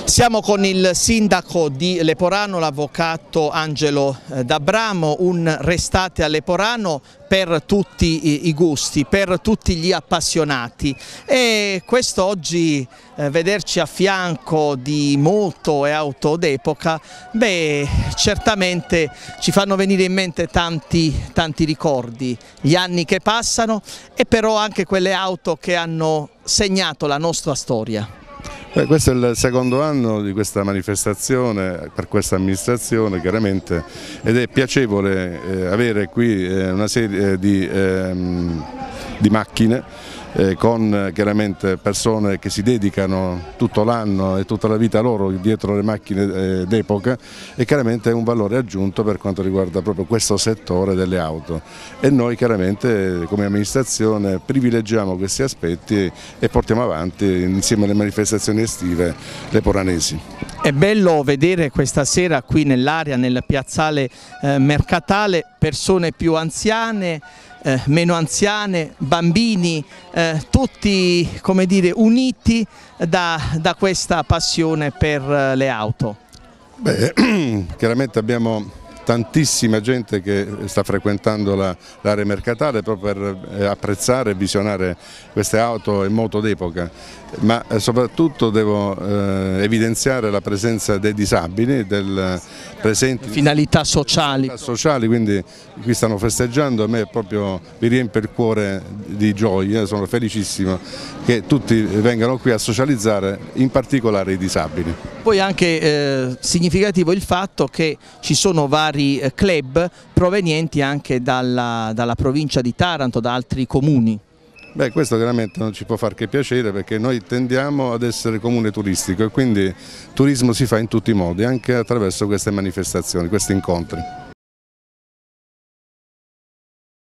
Siamo con il sindaco di Leporano, l'avvocato Angelo D'Abramo. Un Restate a Leporano per tutti i gusti, per tutti gli appassionati, e questo oggi vederci a fianco di moto e auto d'epoca, certamente ci fanno venire in mente tanti ricordi, gli anni che passano e però anche quelle auto che hanno segnato la nostra storia. Questo è il secondo anno di questa manifestazione per questa amministrazione, chiaramente, ed è piacevole avere qui una serie di macchine con chiaramente persone che si dedicano tutto l'anno e tutta la vita loro dietro le macchine d'epoca, e chiaramente è un valore aggiunto per quanto riguarda proprio questo settore delle auto, e noi chiaramente come amministrazione privilegiamo questi aspetti e portiamo avanti insieme alle manifestazioni estive leporanesi. È bello vedere questa sera qui nell'area, nel piazzale mercatale, persone più anziane, meno anziane, bambini, tutti, come dire, uniti da questa passione per le auto. Chiaramente abbiamo tantissima gente che sta frequentando l'area mercatale proprio per apprezzare e visionare queste auto e moto d'epoca, ma soprattutto devo evidenziare la presenza dei disabili, presenti finalità sociali, quindi qui stanno festeggiando. A me proprio mi riempie il cuore di gioia, sono felicissimo che tutti vengano qui a socializzare, in particolare i disabili. Poi anche significativo il fatto che ci sono vari club provenienti anche dalla provincia di Taranto, da altri comuni. Questo chiaramente non ci può far che piacere, perché noi tendiamo ad essere comune turistico e quindi turismo si fa in tutti i modi, anche attraverso queste manifestazioni, questi incontri.